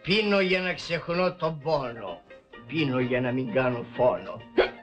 Πίνω για να ξεχνώ τον πόνο. Πίνω για να μην κάνω φόνο.